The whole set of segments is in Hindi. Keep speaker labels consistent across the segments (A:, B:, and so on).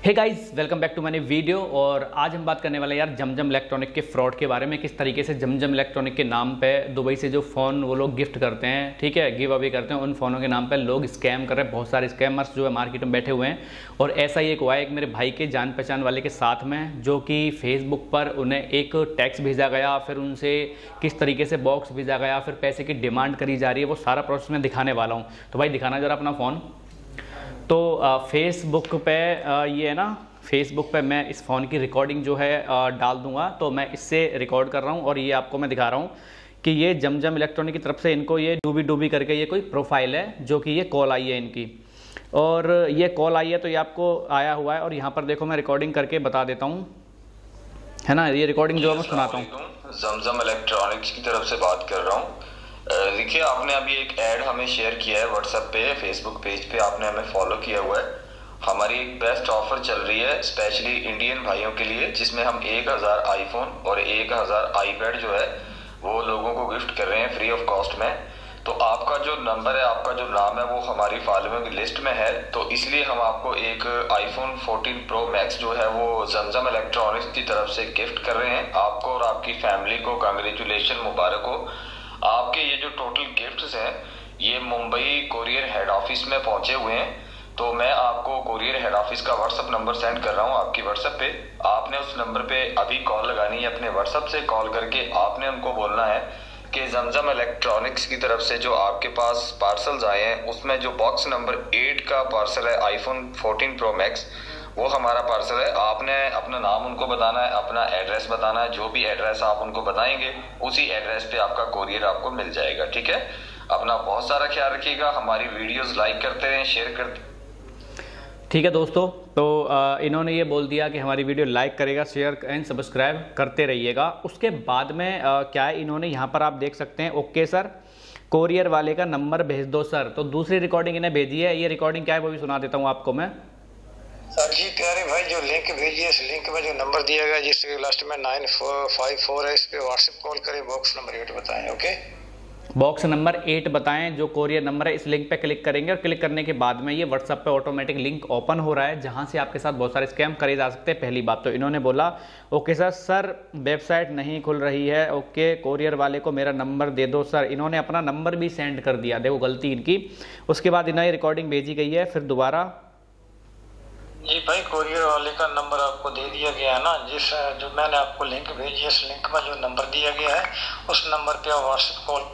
A: Hey guys, welcome back to my video. और आज हम बात करने वाले हैं यार जमजम इलेक्ट्रॉनिक के फ्रॉड के बारे में। किस तरीके से जमजम इलेक्ट्रॉनिक के नाम पे दुबई से जो फ़ोन वो लोग गिफ्ट करते हैं, ठीक है, गिव अवे करते हैं, उन फ़ोनों के नाम पे लोग स्कैम कर रहे हैं। बहुत सारे स्कैमर्स जो है मार्केट में बैठे हुए हैं। और ऐसा ही एक हुआ है एक मेरे भाई के जान पहचान वाले के साथ में, जो कि फेसबुक पर उन्हें एक टैक्स भेजा गया, फिर उनसे किस तरीके से बॉक्स भेजा गया, फिर पैसे की डिमांड करी जा रही है, वो सारा प्रोसेस मैं दिखाने वाला हूँ। तो भाई दिखाना जरा अपना फ़ोन। तो फेसबुक पे ये है ना, फेसबुक पे मैं इस फ़ोन की रिकॉर्डिंग जो है डाल दूंगा। तो मैं इससे रिकॉर्ड कर रहा हूँ और ये आपको मैं दिखा रहा हूँ कि ये जमजम इलेक्ट्रॉनिक की तरफ से इनको ये डूबी डूबी करके ये कोई प्रोफाइल है, जो कि ये कॉल आई है इनकी। और ये कॉल आई है तो ये आपको आया हुआ है। और यहाँ पर देखो मैं रिकॉर्डिंग करके बता देता हूँ, है ना। ये रिकॉर्डिंग जो है मैं सुनाता हूँ।
B: जमजम इलेक्ट्रॉनिक्स की तरफ से बात कर रहा हूँ। देखिए, आपने अभी एक ऐड हमें शेयर किया है व्हाट्सएप पे, फेसबुक पेज पे आपने हमें फॉलो किया हुआ है। हमारी एक बेस्ट ऑफर चल रही है स्पेशली इंडियन भाइयों के लिए, जिसमें हम 1000 आईफोन और 1000 आईपैड जो है वो लोगों को गिफ्ट कर रहे हैं फ्री ऑफ कॉस्ट में। तो आपका जो नंबर है, आपका जो नाम है, वो हमारी फॉलोइंग लिस्ट में है। तो इसलिए हम आपको एक आईफोन 14 प्रो मैक्स जो है वो जमजम इलेक्ट्रॉनिक्स की तरफ से गिफ्ट कर रहे हैं। आपको और आपकी फैमिली को कांग्रेचुलेशन, मुबारक हो। आपके ये जो टोटल गिफ्ट्स हैं ये मुंबई कोरियर हेड ऑफिस में पहुंचे हुए हैं। तो मैं आपको कोरियर हेड ऑफिस का व्हाट्सएप नंबर सेंड कर रहा हूं आपकी व्हाट्सएप पे। आपने उस नंबर पे अभी कॉल लगानी है, अपने व्हाट्सएप से कॉल करके आपने उनको बोलना है कि जमजम इलेक्ट्रॉनिक्स की तरफ से जो आपके पास पार्सल्स आए हैं उसमें जो बॉक्स नंबर 8 का पार्सल है आईफोन 14 प्रो मैक्स, वो हमारा पार्सल है। आपने अपना नाम उनको बताना है, अपना एड्रेस बताना है। जो भी एड्रेस आप उनको बताएंगे उसी एड्रेस पे आपका कोरियर आपको मिल जाएगा, ठीक है। अपना बहुत सारा ख्याल रखिएगा। हमारी वीडियोस लाइक करते रहें, शेयर करते।
A: ठीक है दोस्तों, तो इन्होंने ये बोल दिया कि हमारी वीडियो लाइक करेगा, शेयर एंड सब्सक्राइब करते रहिएगा। उसके बाद में क्या है, इन्होंने यहाँ पर आप देख सकते हैं, ओके सर कोरियर वाले का नंबर भेज दो सर। तो दूसरी रिकॉर्डिंग इन्हें भेजी है। ये रिकॉर्डिंग क्या है वो भी सुना देता हूँ आपको मैं।
C: सर जी प्यारे भाई, जो लिंक भेजिए इस लिंक में जो नंबर दिया गया जिसके लास्ट में 954 है, इस पे व्हाट्सएप कॉल करें, बॉक्स नंबर 8 बताएं। ओके,
A: बॉक्स नंबर 8 बताएं जो कोरियर नंबर है। इस लिंक पे क्लिक करेंगे और क्लिक करने के बाद में ये व्हाट्सएप पे ऑटोमेटिक लिंक ओपन हो रहा है, जहां से आपके साथ बहुत सारे स्कैम करे जा सकते हैं। पहली बात तो इन्होंने बोला ओके सर वेबसाइट नहीं खुल रही है, ओके कोरियर वाले को मेरा नंबर दे दो सर। इन्होंने अपना नंबर भी सेंड कर दिया, देखो गलती इनकी। उसके बाद इन्हें रिकॉर्डिंग भेजी गई है। फिर दोबारा
C: जी भाई, कोरियर वाले का नंबर आपको दे दिया गया है ना, जिस जो मैंने आपको लिंक भेजी है, इस लिंक में जो नंबर दिया गया है उस नंबर पे व्हाट्सएप कॉल।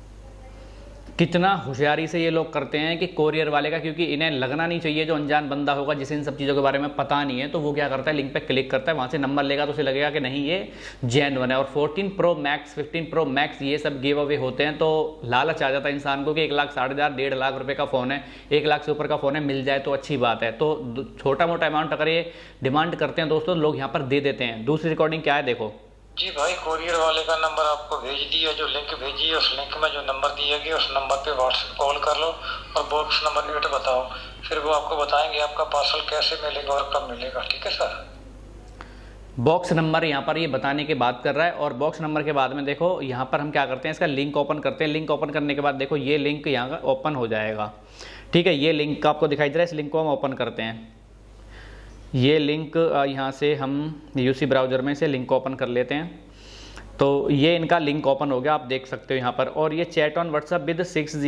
A: कितना होशियारी से ये लोग करते हैं कि कोरियर वाले का, क्योंकि इन्हें लगना नहीं चाहिए जो अनजान बंदा होगा जिसे इन सब चीज़ों के बारे में पता नहीं है, तो वो क्या करता है लिंक पे क्लिक करता है, वहाँ से नंबर लेगा तो उसे लगेगा कि नहीं ये जेन्युइन है। और 14 प्रो मैक्स, 15 प्रो मैक्स ये सब गिव अवे होते हैं, तो लालच आ जाता है इंसान को कि 1 लाख, 4.5 1.5 लाख रुपये का फ़ोन है, 1 लाख से ऊपर का फ़ोन है, मिल जाए तो अच्छी बात है। तो छोटा मोटा अमाउंट अगर ये डिमांड करते हैं दोस्तों, लोग यहाँ पर दे देते हैं। दूसरी रिकॉर्डिंग क्या है देखो।
C: जी भाई, कोरियर वाले का नंबर आपको भेज दिया, जो लिंक भेजी है उस लिंक में जो नंबर दिया गया उस नंबर पे व्हाट्सएप कॉल कर लो और बॉक्स नंबर 8 बताओ। फिर वो आपको बताएंगे आपका पार्सल कैसे मिलेगा और कब मिलेगा, ठीक है सर।
A: बॉक्स नंबर यहाँ पर ये बताने के बाद कर रहा है। और बॉक्स नंबर के बाद में देखो यहाँ पर हम क्या करते हैं, इसका लिंक ओपन करते हैं। लिंक ओपन करने के बाद देखो ये लिंक यहाँ का ओपन हो जाएगा, ठीक है। ये लिंक आपको दिखाई दे रहा है, इस लिंक को हम ओपन करते हैं। ये लिंक यहाँ से हम यूसी ब्राउज़र में से लिंक ओपन कर लेते हैं। तो ये इनका लिंक ओपन हो गया, आप देख सकते हो यहाँ पर। और ये चैट ऑन व्हाट्सएप विद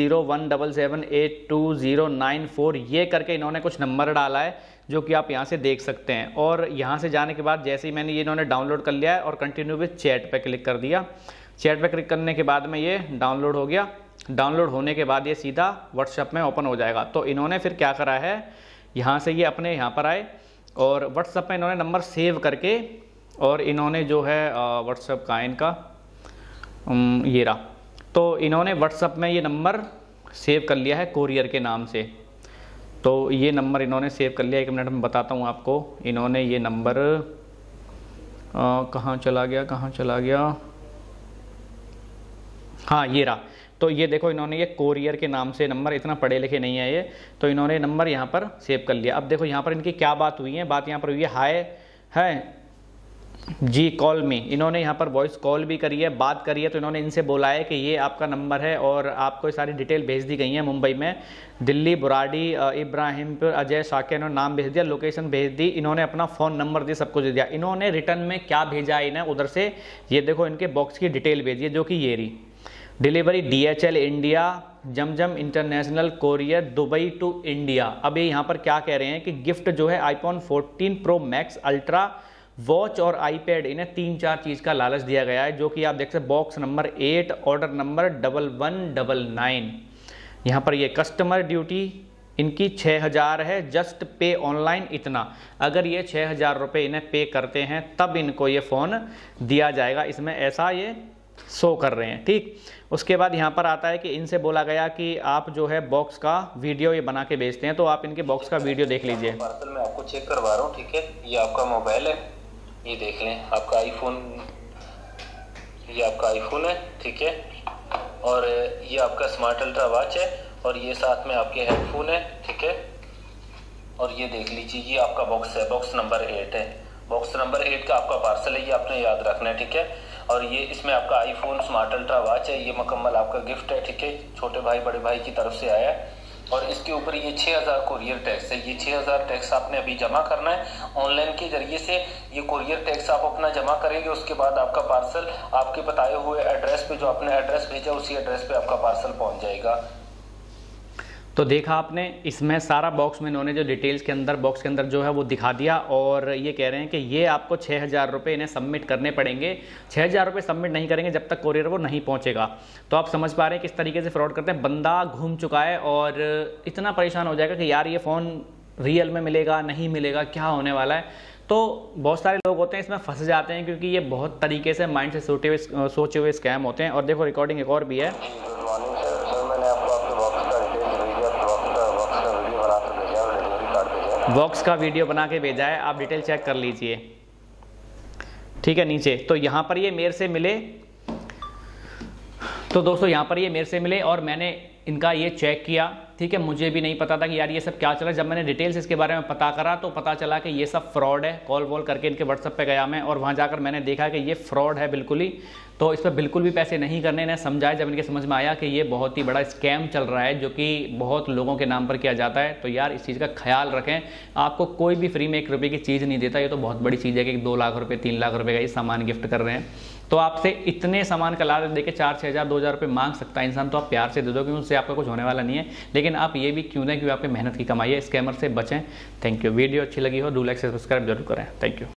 A: 6017782094 ये करके इन्होंने कुछ नंबर डाला है, जो कि आप यहाँ से देख सकते हैं। और यहाँ से जाने के बाद जैसे ही मैंने ये इन्होंने डाउनलोड कर लिया है और कंटिन्यू विद चैट पे क्लिक कर दिया। चैट पे क्लिक करने के बाद में ये डाउनलोड हो गया। डाउनलोड होने के बाद ये सीधा व्हाट्सएप में ओपन हो जाएगा। तो इन्होंने फिर क्या करा है, यहाँ से ये अपने यहाँ पर आए और व्हाट्सएप में इन्होंने नंबर सेव करके, और इन्होंने जो है व्हाट्सएप का इनका ये रहा, तो इन्होंने व्हाट्सएप में ये नंबर सेव कर लिया है कोरियर के नाम से। तो ये नंबर इन्होंने सेव कर लिया, 1 मिनट में बताता हूँ आपको। इन्होंने ये नंबर कहाँ चला गया, हाँ ये रहा। तो ये देखो इन्होंने ये कोरियर के नाम से नंबर, इतना पढ़े लिखे नहीं है ये, तो इन्होंने नंबर यहाँ पर सेव कर लिया। अब देखो यहाँ पर इनकी क्या बात हुई है, बात यहाँ पर हुई है हाय है जी कॉल मी, इन्होंने यहाँ पर वॉइस कॉल भी करी है, बात करी है। तो इन्होंने इनसे बोला है कि ये आपका नंबर है और आपको सारी डिटेल भेज दी गई है। मुंबई में, दिल्ली, बुराड़ी, इब्राहिमपुर, अजय, शाके, इन्होंने नाम भेज दिया, लोकेशन भेज दी, इन्होंने अपना फ़ोन नंबर दी, सब कुछ दे दिया। इन्होंने रिटर्न में क्या भेजा है इन्हें उधर से, ये देखो इनके बॉक्स की डिटेल भेजी है, जो कि ये रही। Delivery DHL India, Zamzam international courier, Dubai to India. अब ये यहाँ पर क्या कह रहे हैं कि गिफ्ट जो है iPhone 14 Pro Max ultra, watch और iPad, इन्हें 3-4 चीज़ का लालच दिया गया है, जो कि आप देख सकते हैं। Box number 8, order number 1199। यहाँ पर ये कस्टमर ड्यूटी इनकी 6000 है, जस्ट पे ऑनलाइन इतना। अगर ये 6000 रुपये इन्हें पे करते हैं तब इनको ये फ़ोन दिया जाएगा, इसमें ऐसा ये शो कर रहे हैं, ठीक। उसके बाद यहाँ पर आता है कि इनसे बोला गया कि आप जो है बॉक्स का वीडियो ये बना के भेजते हैं, तो आप इनके बॉक्स का वीडियो देख लीजिए।
B: पार्सल में आपको चेक करवा रहा हूँ, ठीक है। ये आपका मोबाइल है, ये देख लें, आपका आईफोन, ये आपका आईफोन है, ठीक है। और ये आपका स्मार्ट अल्ट्रा वॉच है, और ये साथ में आपके हेडफोन है, ठीक है। और ये देख लीजिए, ये आपका बॉक्स है, बॉक्स नंबर 8 है। बॉक्स नंबर 8 का आपका पार्सल है, ये आपने याद रखना है, ठीक है। और ये इसमें आपका आईफोन स्मार्ट अल्ट्रा वॉच है, ये मुकम्मल आपका गिफ्ट है, ठीक है, छोटे भाई बड़े भाई की तरफ से आया है। और इसके ऊपर ये 6000 कुरियर टैक्स है। ये 6000 टैक्स आपने अभी जमा करना है ऑनलाइन के जरिए से। ये कुरियर टैक्स आप अपना जमा करेंगे, उसके बाद आपका पार्सल आपके बताए हुए एड्रेस पे, जो आपने एड्रेस भेजा उसी एड्रेस पे आपका पार्सल पहुंच जाएगा।
A: तो देखा आपने, इसमें सारा बॉक्स में इन्होंने जो डिटेल्स के अंदर बॉक्स के अंदर जो है वो दिखा दिया। और ये कह रहे हैं कि ये आपको 6000 रुपये इन्हें सबमिट करने पड़ेंगे। 6000 रुपये सबमिट नहीं करेंगे जब तक कोरियर वो नहीं पहुंचेगा। तो आप समझ पा रहे हैं किस तरीके से फ्रॉड करते हैं। बंदा घूम चुका है और इतना परेशान हो जाएगा कि यार ये फ़ोन रियल में मिलेगा, नहीं मिलेगा, क्या होने वाला है। तो बहुत सारे लोग होते हैं इसमें फंस जाते हैं, क्योंकि ये बहुत तरीके से माइंड से सोचे हुए स्कैम होते हैं। और देखो रिकॉर्डिंग एक और भी है। बॉक्स का वीडियो बना के भेजा है, आप डिटेल चेक कर लीजिए, ठीक है। नीचे तो यहाँ पर ये मेरे से मिले, तो दोस्तों यहाँ पर ये मेरे से मिले और मैंने इनका ये चेक किया, ठीक है। मुझे भी नहीं पता था कि यार ये सब क्या चल रहा है। जब मैंने डिटेल्स इसके बारे में पता करा तो पता चला कि ये सब फ्रॉड है। कॉल वॉल करके इनके व्हाट्सएप पे गया मैं, और वहाँ जाकर मैंने देखा कि ये फ्रॉड है बिल्कुल ही। तो इस पर बिल्कुल भी पैसे नहीं करने। इन्हें समझाया, जब इनके समझ में आया कि ये बहुत ही बड़ा स्कैम चल रहा है, जो कि बहुत लोगों के नाम पर किया जाता है। तो यार इस चीज़ का ख्याल रखें। आपको कोई भी फ्री में 1 रुपये की चीज़ नहीं देता। ये तो बहुत बड़ी चीज़ है कि 2 लाख रुपये 3 लाख रुपये का ये सामान गिफ्ट कर रहे हैं। तो आपसे इतने सामान का लालच देके 4-6 हज़ार 2 हज़ार रुपये मांग सकता है इंसान, तो आप प्यार से दे दो, क्योंकि उससे आपका कुछ होने वाला नहीं है। लेकिन आप ये भी क्यों दें, क्योंकि आपकी मेहनत की कमाई है। स्कैमर से बचें। Thank you. वीडियो अच्छी लगी हो, डू लाइक सब्सक्राइब जरूर करें। Thank you.